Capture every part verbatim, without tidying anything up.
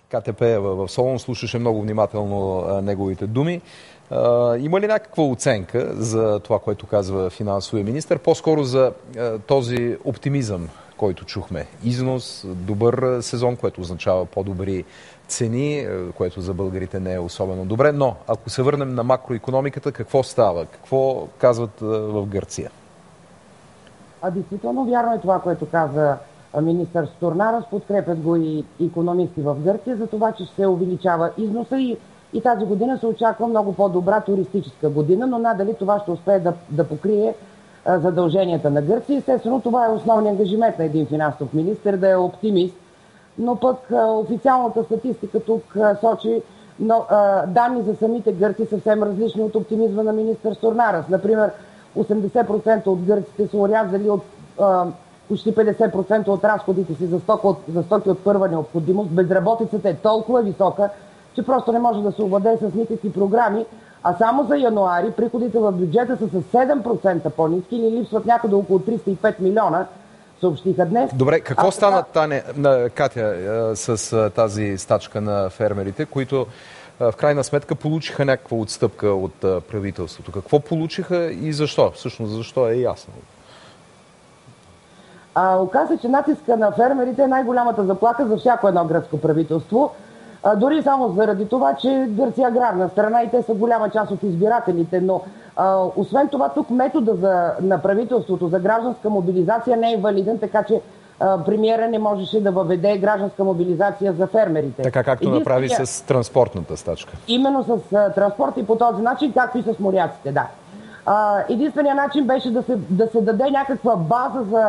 КТП в Солун, слушаше много внимателно неговите думи. Има ли някаква оценка за това, което казва финансовия министър? По-скоро за този оптимизъм, който чухме. Износ, добър сезон, което означава по-добри цени, което за българите не е особено добре. Но ако се върнем на макроекономиката, какво става? Какво казват в Гърция? А действително вярно е това, което каза министър Стурнарас. Подкрепят го и икономисти в Гърция за това, че ще се увеличава износа и, и тази година се очаква много по-добра туристическа година, но надали това ще успее да, да покрие а, задълженията на Гърция. Естествено, това е основният ангажимент на един финансов министър, да е оптимист, но пък а, официалната статистика тук а, сочи но, а, данни за самите гърци съвсем различни от оптимизма на министър Стурнарас. Например, осемдесет процента от гърците са орязали от а, почти петдесет процента от разходите си за, сток от, за стоки от първа необходимост. Безработицата е толкова висока, че просто не може да се овладее с никакви програми. А само за януари приходите в бюджета са с седем процента по-ниски или липсват някъде около триста и пет милиона, съобщиха днес. Добре, какво а, стана, Таня, на Катя, с тази стачка на фермерите, които в крайна сметка получиха някаква отстъпка от правителството? Какво получиха и защо? Всъщност защо е ясно. А, оказа, че натиска на фермерите е най-голямата заплаха за всяко едно гръцко правителство. А, дори само заради това, че Гърция е аграрна страна и те са голяма част от избирателите. Но а, освен това, тук метода за, на правителството за гражданска мобилизация не е валиден, така че а, премиера не можеше да въведе гражданска мобилизация за фермерите. Така както направи с транспортната стачка. Именно с а, транспорт и по този начин, както и с моряците, да. А, единственият начин беше да се, да се даде някаква база за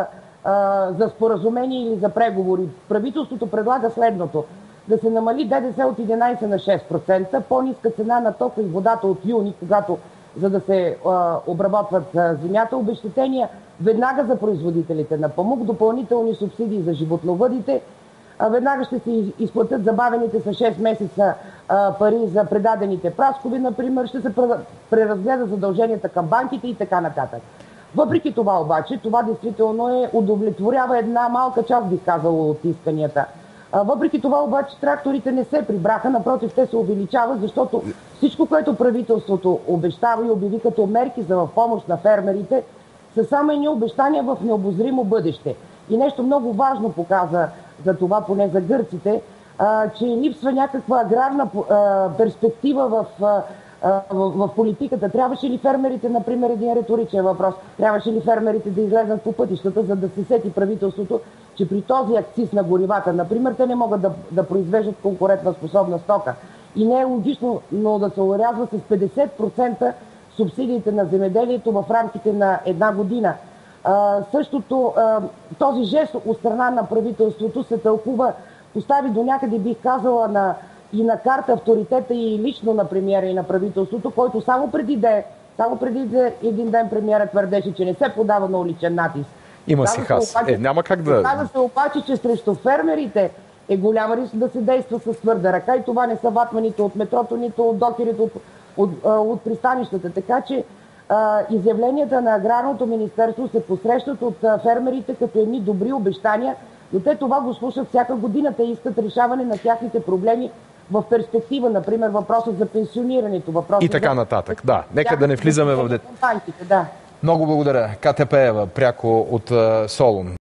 за споразумение или за преговори. Правителството предлага следното. Да се намали ДДС от единайсет на шест процента, по-ниска цена на тока и водата от юни, когато за да се а, обработват а, земята, обезщетения веднага за производителите на памук, допълнителни субсидии за животновъдите, а, веднага ще се изплатят забавените с шест месеца а, пари за предадените праскови, например, ще се преразгледа задълженията към банките и така нататък. Въпреки това обаче, това действително е, удовлетворява една малка част, бих казала, от исканията. А, въпреки това обаче тракторите не се прибраха, напротив, те се увеличават, защото всичко, което правителството обещава и обяви като мерки за в помощ на фермерите, са само едни обещания в необозримо бъдеще. И нещо много важно показа за това, поне за гърците, а, че липсва някаква аграрна а, перспектива в а, В, в политиката. Трябваше ли фермерите, например, един риторичен въпрос, трябваше ли фермерите да излезат по пътищата, за да се сети правителството, че при този акциз на горивата, например, те не могат да, да произвеждат конкурентна способна стока. И не е логично, но да се орязва с петдесет процента субсидиите на земеделието в рамките на една година. А, същото, а, този жест от страна на правителството се тълкува, постави до някъде, бих казала, на и на карта авторитета и лично на премиера и на правителството, който само преди, де, само преди де, един ден премиера твърдеше, че не се подава на уличен натиск. Има си хас. Е, няма как да... Каза се обаче, че срещу фермерите е голям риск да се действа с твърда ръка и това не са ватманите от метрото, нито от докерите от, от, от, от пристанищата. Така че а, изявленията на Аграрното министерство се посрещат от а, фермерите като едни добри обещания, но те това го слушат всяка година. Те искат решаване на тяхните проблеми в перспектива, например, въпросът за пенсионирането. Въпросът и така за... нататък. Да, нека да не влизаме в детайли. Да. Много благодаря. КТП пряко от Солун.